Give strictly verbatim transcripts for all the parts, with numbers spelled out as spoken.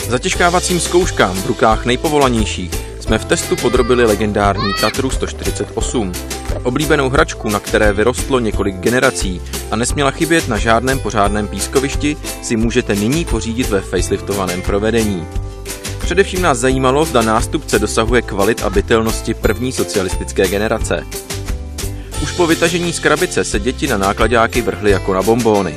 Zatěžkávacím zkouškám v rukách nejpovolanějších jsme v testu podrobili legendární Tatru sto čtyřicet osm. Oblíbenou hračku, na které vyrostlo několik generací a nesměla chybět na žádném pořádném pískovišti, si můžete nyní pořídit ve faceliftovaném provedení. Především nás zajímalo, zda nástupce dosahuje kvalit a bytelnosti první socialistické generace. Už po vytažení z krabice se děti na náklaďáky vrhly jako na bonbóny.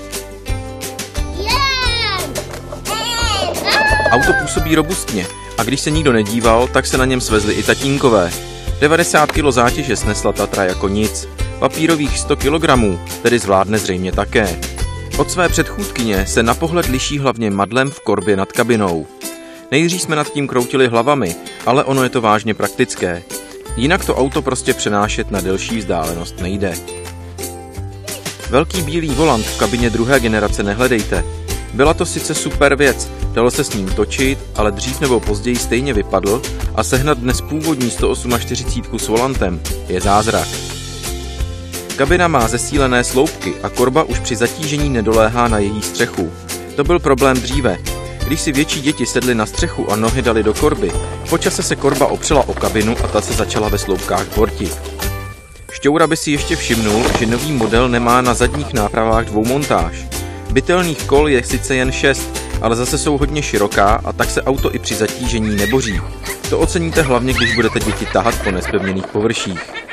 Auto působí robustně a když se nikdo nedíval, tak se na něm svezli i tatínkové. devadesát kilo zátěže snesla Tatra jako nic. Papírových sto kilogramů tedy zvládne zřejmě také. Od své předchůdkyně se na pohled liší hlavně madlem v korbě nad kabinou. Nejdřív jsme nad tím kroutili hlavami, ale ono je to vážně praktické. Jinak to auto prostě přenášet na delší vzdálenost nejde. Velký bílý volant v kabině druhé generace nehledejte. Byla to sice super věc, dalo se s ním točit, ale dřív nebo později stejně vypadl a sehnat dnes původní sto čtyřicet osm s volantem je zázrak. Kabina má zesílené sloupky a korba už při zatížení nedoléhá na její střechu. To byl problém dříve. Když si větší děti sedly na střechu a nohy dali do korby, po čase se korba opřela o kabinu a ta se začala ve sloupkách bortit. Šťoura by si ještě všimnul, že nový model nemá na zadních nápravách dvoumontáž. Bytelných kol je sice jen šest, ale zase jsou hodně široká a tak se auto i při zatížení neboří. To oceníte hlavně, když budete děti tahat po nespevněných površích.